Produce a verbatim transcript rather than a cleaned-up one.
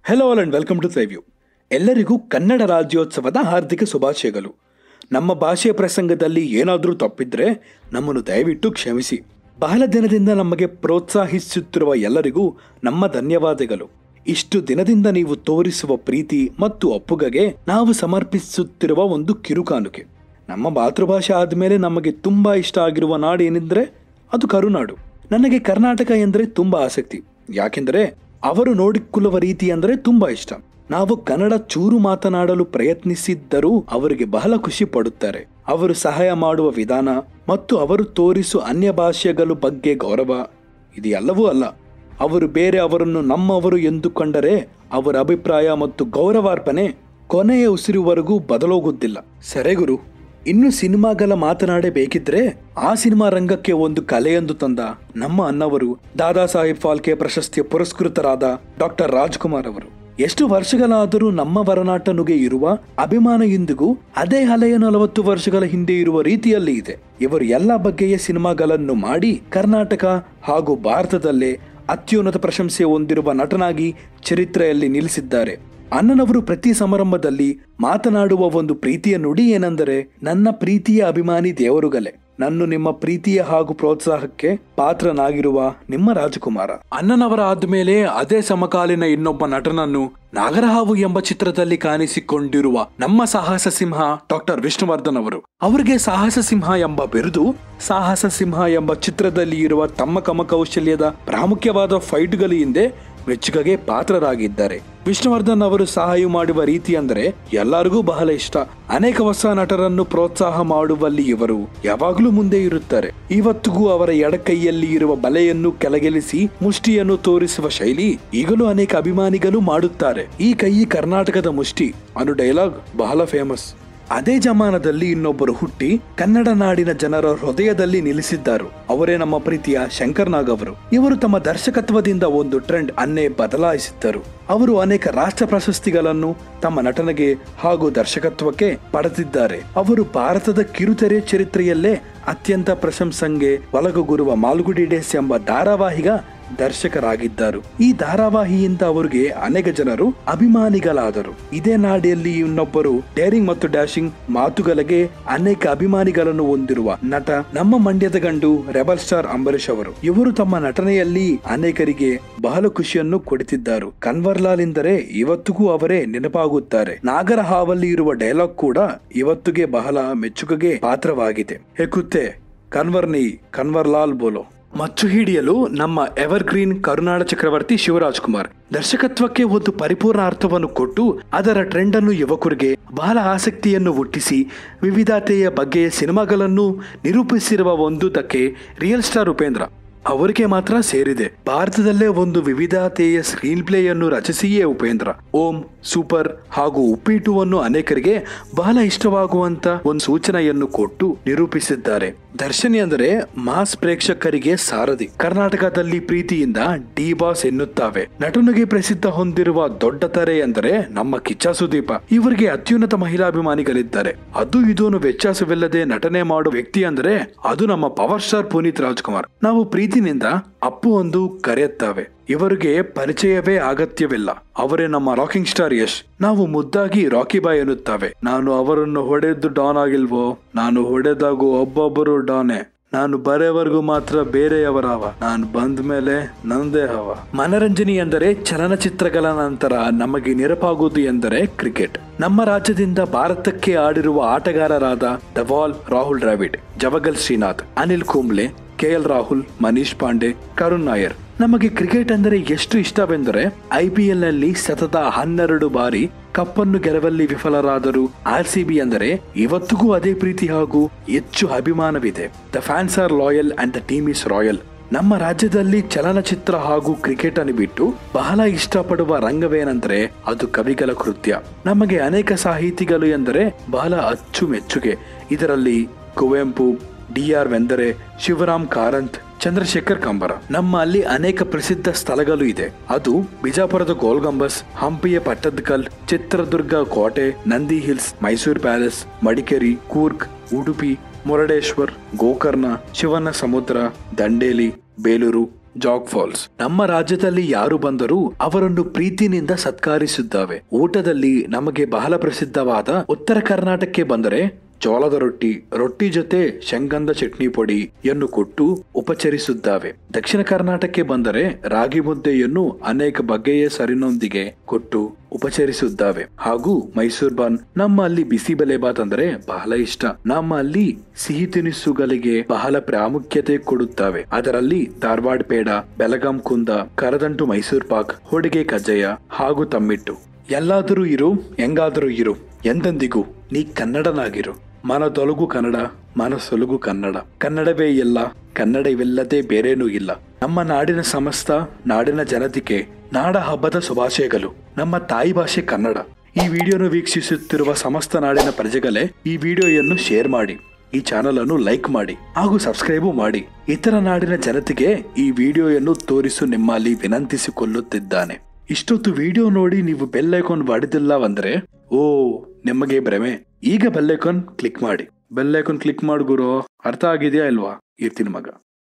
Hello all and welcome to Triview. ಎಲ್ಲರಿಗೂ ಕನ್ನಡ ರಾಜ್ಯೋತ್ಸವದ ಹಾರ್ದಿಕ ಶುಭಾಶಯಗಳು. ನಮ್ಮ ಭಾಷೆಯ ಪ್ರಸಂಗದಲ್ಲಿ ಏನಾದರೂ ತಪ್ಪಿದ್ರೆ ನಮ್ಮನ್ನು ದಯವಿಟ್ಟು ಕ್ಷಮಿಸಿ. ಬಹಳ ದಿನದಿಂದ ನಮಗೆ ಪ್ರೋತ್ಸಾಹಿಸುತ್ತಿರುವ ಎಲ್ಲರಿಗೂ ನಮ್ಮ ಧನ್ಯವಾದಗಳು. ಇಷ್ಟು ದಿನದಿಂದ ನೀವು ತೋರಿಸುವ ಪ್ರೀತಿ ಮತ್ತು ಒಪ್ಪುಗೆಗೆ ನಾವು ಸಮರ್ಪಿಸುತ್ತಿರುವ ಒಂದು ಕಿರುಕಾನುಕೆ. ನಮ್ಮ ಮಾತೃಭಾಷೆ ಆದಮೇಲೆ ನಮಗೆ ತುಂಬ ಇಷ್ಟ ಆಗಿರುವ ನಾಡು ಏನೆಂದರೆ ಅದು ಕರುನಾಡು. ನನಗೆ ಕರ್ನಾಟಕ ಎಂದರೆ ತುಂಬ ಆಸಕ್ತಿ. ಯಾಕೆಂದರೆ ಅವರು ನೋಡಿಕೊಳ್ಳುವ ರೀತಿ ಅಂದರೆ ತುಂಬಾ ಇಷ್ಟ. ನಾವು ಕನ್ನಡ ಚೂರು ಮಾತನಾಡಲು ಪ್ರಯತ್ನಿಸಿದ್ದರೂ ಅವರಿಗೆ ಬಹಳ ಖುಷಿ ಪಡುತ್ತಾರೆ. ಅವರು ಸಹಾಯ ಮಾಡುವ ವಿಧಾನ ಮತ್ತು ಅವರು ತೋರಿಸುವ ಅನ್ಯ ಭಾಷೆಗಳ ಬಗ್ಗೆ ಗೌರವ, ಇದು ಎಲ್ಲವೂ ಅಲ್ಲ. ಅವರು ಬೇರೆ ಅವರನ್ನು ನಮ್ಮವರು ಎಂದುಕೊಂಡರೆ ಅವರ ಅಭಿಪ್ರಾಯ ಮತ್ತು ಗೌರವಾರ್ಪಣೆ ಕೊನೆಯ ಉಸಿರುವರೆಗೂ ಬದಲೋಗುವುದಿಲ್ಲ. ಸರಿ ಗುರು, ಇನ್ನು ಸಿನಿಮಾಗಳ ಮಾತನಾಡಬೇಕಿದ್ರೆ ಆ ಸಿನಿಮಾ ರಂಗಕ್ಕೆ ಒಂದು ಕಲೆಯೊಂದು ತಂದ ನಮ್ಮ ಅಣ್ಣವರು ದಾದಾ ಸಾಹೇಬ್ ಫಾಲ್ಕೆ ಪ್ರಶಸ್ತಿಯ ಪುರಸ್ಕೃತರಾದ ಡಾಕ್ಟರ್ ರಾಜ್ಕುಮಾರ್ ಅವರು. ಎಷ್ಟು ವರ್ಷಗಳಾದರೂ ನಮ್ಮ ವರನಾಟನುಗೆ ಇರುವ ಅಭಿಮಾನ ಇಂದಿಗೂ ಅದೇ ಹಳೆಯ ನಲವತ್ತು ವರ್ಷಗಳ ಹಿಂದೆ ಇರುವ ರೀತಿಯಲ್ಲಿ ಇದೆ. ಇವರು ಎಲ್ಲ ಬಗೆಯ ಸಿನಿಮಾಗಳನ್ನು ಮಾಡಿ ಕರ್ನಾಟಕ ಹಾಗೂ ಭಾರತದಲ್ಲೇ ಅತ್ಯುನ್ನತ ಪ್ರಶಂಸೆ ಹೊಂದಿರುವ ನಟನಾಗಿ ಚರಿತ್ರೆಯಲ್ಲಿ ನಿಲ್ಲಿಸಿದ್ದಾರೆ. ಅಣ್ಣನವರು ಪ್ರತಿ ಸಮಾರಂಭದಲ್ಲಿ ಮಾತನಾಡುವ ಒಂದು ಪ್ರೀತಿಯ ನುಡಿ ಏನೆಂದರೆ, ನನ್ನ ಪ್ರೀತಿಯ ಅಭಿಮಾನಿ ದೇವರುಗಳೇ, ನಾನು ನಿಮ್ಮ ಪ್ರೀತಿಯ ಹಾಗೂ ಪ್ರೋತ್ಸಾಹಕ್ಕೆ ಪಾತ್ರನಾಗಿರುವ ನಿಮ್ಮ ರಾಜಕುಮಾರ. ಅಣ್ಣನವರ ಆದ್ಮೇಲೆ ಅದೇ ಸಮಕಾಲೀನ ಇನ್ನೊಬ್ಬ ನಟನನ್ನು ನಾಗರಹಾವು ಎಂಬ ಚಿತ್ರದಲ್ಲಿ ಕಾಣಿಸಿಕೊಂಡಿರುವ ನಮ್ಮ ಸಾಹಸ ಸಿಂಹ ಡಾಕ್ಟರ್ ವಿಷ್ಣುವರ್ಧನ್ ಅವರು. ಅವರಿಗೆ ಸಾಹಸ ಸಿಂಹ ಎಂಬ ಬಿರುದು ಸಾಹಸ ಸಿಂಹ ಎಂಬ ಚಿತ್ರದಲ್ಲಿ ಇರುವ ತಮ್ಮ ಕಮಕೌಶಲ್ಯದ ಪ್ರಾಮುಖ್ಯವಾದ ಫೈಟ್ಗಳ ಹಿಂದೆ ಮೆಚ್ಚುಗೆಗೆ ಪಾತ್ರರಾಗಿದ್ದಾರೆ. ವಿಷ್ಣುವರ್ಧನ್ ಅವರು ಸಹಾಯ ಮಾಡುವ ರೀತಿ ಅಂದರೆ ಎಲ್ಲರಿಗೂ ಬಹಳ ಇಷ್ಟ. ಅನೇಕ ಹೊಸ ನಟರನ್ನು ಪ್ರೋತ್ಸಾಹ ಮಾಡುವಲ್ಲಿ ಇವರು ಯಾವಾಗಲೂ ಮುಂದೆ ಇರುತ್ತಾರೆ. ಇವತ್ತಿಗೂ ಅವರ ಎಡಕೈಯಲ್ಲಿ ಇರುವ ಬಲೆಯನ್ನು ಕೆಳಗಿಳಿಸಿ ಮುಷ್ಟಿಯನ್ನು ತೋರಿಸುವ ಶೈಲಿ ಈಗಲೂ ಅನೇಕ ಅಭಿಮಾನಿಗಳು ಮಾಡುತ್ತಾರೆ. ಈ ಕೈ ಕರ್ನಾಟಕದ ಮುಷ್ಟಿ ಅನ್ನೋ ಡೈಲಾಗ್ ಬಹಳ ಫೇಮಸ್. ಅದೇ ಜಮಾನದಲ್ಲಿ ಇನ್ನೊಬ್ಬರು ಹುಟ್ಟಿ ಕನ್ನಡ ನಾಡಿನ ಜನರ ಹೃದಯದಲ್ಲಿ ನಿಲ್ಲಿಸಿದ್ದಾರೆ. ಅವರೇ ನಮ್ಮ ಪ್ರೀತಿಯ ಶಂಕರ್ ನಾಗ್ ಅವರು. ಇವರು ತಮ್ಮ ದರ್ಶಕತ್ವದಿಂದ ಒಂದು ಟ್ರೆಂಡ್ ಅನ್ನೇ ಬದಲಾಯಿಸಿದ್ದರು. ಅವರು ಅನೇಕ ರಾಷ್ಟ್ರ ಪ್ರಶಸ್ತಿಗಳನ್ನು ತಮ್ಮ ನಟನೆಗೆ ಹಾಗೂ ದರ್ಶಕತ್ವಕ್ಕೆ ಪಡೆದಿದ್ದಾರೆ. ಅವರು ಭಾರತದ ಕಿರುತೆರೆ ಚರಿತ್ರೆಯಲ್ಲೇ ಅತ್ಯಂತ ಪ್ರಶಂಸೆಗೆ ಒಳಗುರುವ ಮಾಲ್ಗುಡಿ ಡೇಸ್ ಎಂಬ ಧಾರಾವಾಹಿಗ ದರ್ಶಕರಾಗಿದ್ದರು. ಈ ಧಾರಾವಾಹಿಯಿಂದ ಅವರಿಗೆ ಅನೇಕ ಜನರು ಅಭಿಮಾನಿಗಳಾದರು. ಇದೇ ನಾಡಿಯಲ್ಲಿ ಇನ್ನೊಬ್ಬರು ಡೇರಿಂಗ್ ಮತ್ತು ಡ್ಯಾಶಿಂಗ್ ಮಾತುಗಳಿಗೆ ಅನೇಕ ಅಭಿಮಾನಿಗಳನ್ನು ಹೊಂದಿರುವ ನಟ ನಮ್ಮ ಮಂಡ್ಯದ ಗಂಡು ರೆಬಲ್ ಸ್ಟಾರ್ ಅಂಬರೀಶ್ ಅವರು. ಇವರು ತಮ್ಮ ನಟನೆಯಲ್ಲಿ ಅನೇಕರಿಗೆ ಬಹಳ ಖುಷಿಯನ್ನು ಕೊಡುತ್ತಿದ್ದರು. ಕನ್ವರ್ಲಾಲ್ ಎಂದರೆ ಇವತ್ತಿಗೂ ಅವರೇ ನೆನಪಾಗುತ್ತಾರೆ. ನಾಗರಹಾವಲ್ಲಿ ಇರುವ ಡೈಲಾಗ್ ಕೂಡ ಇವತ್ತಿಗೆ ಬಹಳ ಮೆಚ್ಚುಗೆಗೆ ಪಾತ್ರವಾಗಿದೆ. ಹೇಕುತ್ತೆ ಕನ್ವರ್ನಿ ಕನ್ವರ್ಲಾಲ್ ಬೋಲೋ. ಮಚ್ಚು ಹಿಡಿಯಲು ನಮ್ಮ ಎವರ್ ಗ್ರೀನ್ ಕರುನಾಡ ಚಕ್ರವರ್ತಿ ಶಿವರಾಜ್ ಕುಮಾರ್ ದರ್ಶಕತ್ವಕ್ಕೆ ಒಂದು ಪರಿಪೂರ್ಣ ಅರ್ಥವನ್ನು ಕೊಟ್ಟು ಅದರ ಟ್ರೆಂಡ್ ಅನ್ನು ಯುವಕರಿಗೆ ಬಹಳ ಆಸಕ್ತಿಯನ್ನು ಹುಟ್ಟಿಸಿ ವಿವಿಧತೆಯ ಬಗ್ಗೆಯ ಸಿನಿಮಾಗಳನ್ನು ನಿರೂಪಿಸಿರುವ ಒಂದುದಕ್ಕೆ ರಿಯಲ್ ಸ್ಟಾರ್ ಉಪೇಂದ್ರ ಅವರಿಗೆ ಮಾತ್ರ ಸೇರಿದೆ. ಭಾರತದಲ್ಲೇ ಒಂದು ವಿವಿಧತೆಯ ಸ್ಕ್ರೀನ್ ಪ್ಲೇಯನ್ನು ರಚಿಸಿಯೇ ಉಪೇಂದ್ರ ಓಂ, ಸೂಪರ್ ಹಾಗೂ ಉಪ್ಪಿಟುವನ್ನು ಅನೇಕರಿಗೆ ಬಹಳ ಇಷ್ಟವಾಗುವಂತ ಒಂದು ಸೂಚನೆಯನ್ನು ಕೊಟ್ಟು ನಿರೂಪಿಸಿದ್ದಾರೆ. ದರ್ಶನ್ ಅಂದರೆ ಮಾಸ್ ಪ್ರೇಕ್ಷಕರಿಗೆ ಸಾರಥಿ. ಕರ್ನಾಟಕದಲ್ಲಿ ಪ್ರೀತಿಯಿಂದ ಡಿ ಬಾಸ್ ಎನ್ನುತ್ತಾವೆ. ನಟನಿಗೆ ಪ್ರಸಿದ್ಧ ಹೊಂದಿರುವ ದೊಡ್ಡ ತಾರೆ ಎಂದರೆ ನಮ್ಮ ಕಿಚ್ಚ ಸುದೀಪ. ಇವರಿಗೆ ಅತ್ಯುನ್ನತ ಮಹಿಳಾಭಿಮಾನಿಗಳಿದ್ದಾರೆ. ಅದು ಇದೊಂದು ವ್ಯತ್ಯಾಸವಿಲ್ಲದೆ ನಟನೆ ಮಾಡುವ ವ್ಯಕ್ತಿ ಅಂದರೆ ಅದು ನಮ್ಮ ಪವರ್ ಸ್ಟಾರ್ ಪುನೀತ್ ರಾಜ್ಕುಮಾರ್. ನಾವು ಪ್ರೀತಿನಿಂದ ಅಪ್ಪು ಒಂದು ಕರೆಯುತ್ತೇವೆ. ಇವರಿಗೆ ಪರಿಚಯವೇ ಅಗತ್ಯವಿಲ್ಲ. ಅವರೇ ನಮ್ಮ ರಾಕಿಂಗ್ ಸ್ಟಾರ್ ಯಶ್. ನಾವು ಮುದ್ದಾಗಿ ರಾಕಿ ಬಾಯ್ ಎನ್ನುತ್ತೇವೆ. ನಾನು ಅವರನ್ನು ಹೊಡೆದು ಡಾನ್ ಆಗಿಲ್ವೋ, ನಾನು ಹೊಡೆದಾಗೂ ಒಬ್ಬೊಬ್ಬರು ಡಾನೆ. ನಾನು ಬರೆಯವರೆಗೂ ಮಾತ್ರ ಬೇರೆಯವರವ, ನಾನು ಬಂದ ಮೇಲೆ ನಂದೇ ಹವ. ಮನರಂಜನೆ ಎಂದರೆ ಚಲನಚಿತ್ರಗಳ ನಂತರ ನಮಗೆ ನೆನಪಾಗುವುದು ಎಂದರೆ ಕ್ರಿಕೆಟ್. ನಮ್ಮ ರಾಜ್ಯದಿಂದ ಭಾರತಕ್ಕೆ ಆಡಿರುವ ಆಟಗಾರರಾದ ಧವಾಲ್, ರಾಹುಲ್ ದ್ರಾವಿಡ್, ಜವಗಲ್ ಶ್ರೀನಾಥ್, ಅನಿಲ್ ಕುಂಬ್ಳೆ, ಕೆ ಎಲ್ ರಾಹುಲ್, ಮನೀಶ್ ಪಾಂಡೆ, ಕರುಣ್ ನಾಯರ್. ನಮಗೆ ಕ್ರಿಕೆಟ್ ಅಂದರೆ ಎಷ್ಟು ಇಷ್ಟವೆಂದರೆ ಐ ಪಿ ಎಲ್ ನಲ್ಲಿ ಸತತ ಹನ್ನೆರಡು ಬಾರಿ ಕಪ್ಪನ್ನು ಗೆಲ್ಲುವಲ್ಲಿ ವಿಫಲರಾದರು. ಆರ್ ಸಿ ಬಿ ಅಂದರೆ ಇವತ್ತಿಗೂ ಅದೇ ಪ್ರೀತಿ ಹಾಗೂ ಹೆಚ್ಚು ಅಭಿಮಾನವಿದೆ. The fans are loyal and the team is royal. ನಮ್ಮ ರಾಜ್ಯದಲ್ಲಿ ಚಲನಚಿತ್ರ ಹಾಗೂ ಕ್ರಿಕೆಟ್ ಅನ್ನು ಬಿಟ್ಟು ಬಹಳ ಇಷ್ಟಪಡುವ ರಂಗವೇನೆಂದರೆ ಅದು ಕವಿಗಳ ಕೃತ್ಯ. ನಮಗೆ ಅನೇಕ ಸಾಹಿತಿಗಳು ಎಂದರೆ ಬಹಳ ಅಚ್ಚುಮೆಚ್ಚುಗೆ. ಇದರಲ್ಲಿ ಕುವೆಂಪು, ಡಿ ಆರ್ ವೆಂದರೆ, ಶಿವರಾಮ್ ಕಾರಂತ್, ಚಂದ್ರಶೇಖರ್ ಕಂಬರ. ನಮ್ಮ ಅಲ್ಲಿ ಅನೇಕ ಪ್ರಸಿದ್ಧ ಸ್ಥಳಗಳು ಇದೆ. ಅದು ಬಿಜಾಪುರದ ಗೋಲ್ ಗಂಬಸ್, ಹಂಪಿಯ ಪಟ್ಟದಕಲ್, ಚಿತ್ರದುರ್ಗ ಕೋಟೆ, ನಂದಿ ಹಿಲ್ಸ್, ಮೈಸೂರು ಪ್ಯಾಲೇಸ್, ಮಡಿಕೇರಿ, ಕೂರ್ಗ್, ಉಡುಪಿ, ಮುರುಡೇಶ್ವರ್, ಗೋಕರ್ಣ, ಶಿವನ ಸಮುದ್ರ, ದಂಡೇಲಿ, ಬೇಲೂರು, ಜಾಗ್ ಫಾಲ್ಸ್. ನಮ್ಮ ರಾಜ್ಯದಲ್ಲಿ ಯಾರು ಬಂದರೂ ಅವರನ್ನು ಪ್ರೀತಿನಿಂದ ಸತ್ಕರಿಸಿದ್ದಾವೆ. ಊಟದಲ್ಲಿ ನಮಗೆ ಬಹಳ ಪ್ರಸಿದ್ಧವಾದ ಉತ್ತರ ಕರ್ನಾಟಕಕ್ಕೆ ಬಂದರೆ ಜೋಳದ ರೊಟ್ಟಿ ರೊಟ್ಟಿ ಜೊತೆ ಶೇಂಗದ ಚಟ್ನಿ ಪುಡಿಯನ್ನು ಕೊಟ್ಟು ಉಪಚರಿಸಿದ್ದಾವೆ. ದಕ್ಷಿಣ ಕರ್ನಾಟಕಕ್ಕೆ ಬಂದರೆ ರಾಗಿ ಮುದ್ದೆಯನ್ನು ಅನೇಕ ಬಗೆಯ ಸರಿನೊಂದಿಗೆ ಕೊಟ್ಟು ಉಪಚರಿಸಿದ್ದಾವೆ. ಹಾಗೂ ಮೈಸೂರ್ ಬಾನ್. ನಮ್ಮ ಅಲ್ಲಿ ಬಿಸಿಬೇಳೆಬಾತ್ ಅಂದ್ರೆ ಬಹಳ ಇಷ್ಟ. ನಮ್ಮ ಅಲ್ಲಿ ಸಿಹಿ ತಿನಿಸುಗಳಿಗೆ ಬಹಳ ಪ್ರಾಮುಖ್ಯತೆ ಕೊಡುತ್ತವೆ. ಅದರಲ್ಲಿ ಧಾರವಾಡ ಪೇಡ, ಬೆಳಗಾಂ ಕುಂದ, ಕರದಂಟು ಮೈಸೂರ್ ಪಾಕ್, ಹೋಳಿಗೆ ಕಜ್ಜಾಯ ಹಾಗೂ ತಮ್ಮಿಟ್ಟು. ಎಲ್ಲಾದರೂ ಇರು, ಹೆಂಗಾದರೂ ಇರು, ಎಂದೆಂದಿಗೂ ನೀ ಕನ್ನಡನಾಗಿರು. ಮನದೊಲಗು ಕನ್ನಡ, ಮನಸ್ಸೊಲಗು ಕನ್ನಡ. ಕನ್ನಡವೇ ಎಲ್ಲ, ಕನ್ನಡವಿಲ್ಲದೆ ಬೇರೇನೂ ಇಲ್ಲ. ನಮ್ಮ ನಾಡಿನ ಸಮಸ್ತ ನಾಡಿನ ಜನತೆಗೆ ನಾಡ ಹಬ್ಬದ ಶುಭಾಶಯಗಳು. ನಮ್ಮ ತಾಯಿ ಭಾಷೆ ಕನ್ನಡ. ಈ ವಿಡಿಯೋನು ವೀಕ್ಷಿಸುತ್ತಿರುವ ಸಮಸ್ತ ನಾಡಿನ ಪ್ರಜೆಗಳೇ, ಈ ವಿಡಿಯೋಯನ್ನು ಶೇರ್ ಮಾಡಿ, ಈ ಚಾನಲ್ ಅನ್ನು ಲೈಕ್ ಮಾಡಿ ಹಾಗೂ ಸಬ್ಸ್ಕ್ರೈಬ್ ಮಾಡಿ. ಇತರ ನಾಡಿನ ಜನತೆಗೆ ಈ ವಿಡಿಯೋಯನ್ನು ತೋರಿಸು ನಿಮ್ಮಲ್ಲಿ ವಿನಂತಿಸಿಕೊಳ್ಳುತ್ತಿದ್ದಾನೆ. ಇಷ್ಟೊತ್ತು ವಿಡಿಯೋ ನೋಡಿ ನೀವು ಬೆಲ್ ಐಕಾನ್ ಮಾಡಿದಿಲ್ಲವಂದ್ರೆ ಓ ನಿಮಗೆ ಭ್ರಮೆ. ಈಗ ಬೆಲ್ ಐಕಾನ್ ಕ್ಲಿಕ್ ಮಾಡಿ. ಬೆಲ್ ಐಕಾನ್ ಕ್ಲಿಕ್ ಮಾಡು ಗುರು. ಅರ್ಥ ಆಗಿದೆಯಾ ಇಲ್ವಾ? ಇರ್ತೀನಿ ಮಗ.